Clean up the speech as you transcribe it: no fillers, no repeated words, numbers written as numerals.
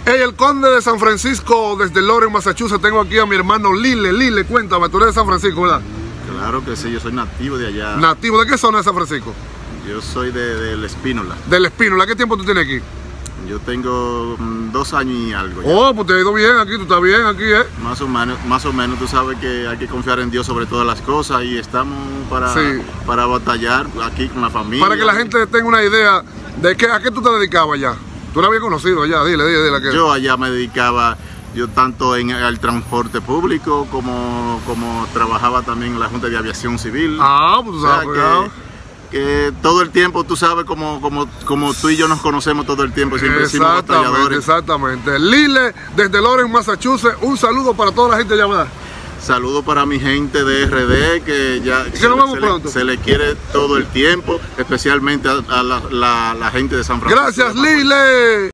Hey, el conde de San Francisco, desde Lawrence, Massachusetts. Tengo aquí a mi hermano Lile. Lile, cuéntame, tú eres de San Francisco, ¿verdad? Claro que sí, yo soy nativo de allá. ¿Nativo? ¿De qué zona de San Francisco? Yo soy de La Espínola. Del Espínola. ¿Qué tiempo tú tienes aquí? Yo tengo 2 años y algo ya. Oh, pues te ha ido bien aquí, tú estás bien aquí, ¿eh? Más o menos, tú sabes que hay que confiar en Dios sobre todas las cosas y estamos para batallar aquí con la familia. Para que la gente tenga una idea de a qué tú te dedicabas allá. Tú la habías conocido allá, dile. Yo allá me dedicaba, yo tanto al transporte público como trabajaba también en la Junta de Aviación Civil. Ah, pues tú sabes, que todo el tiempo, tú sabes, como tú y yo nos conocemos todo el tiempo, siempre hicimos batalladores. Exactamente. Lile, desde Lawrence, Massachusetts, un saludo para toda la gente allá, ¿verdad? Saludo para mi gente de RD, que ya se le quiere todo el tiempo, especialmente a la gente de San Francisco. Gracias, Lile.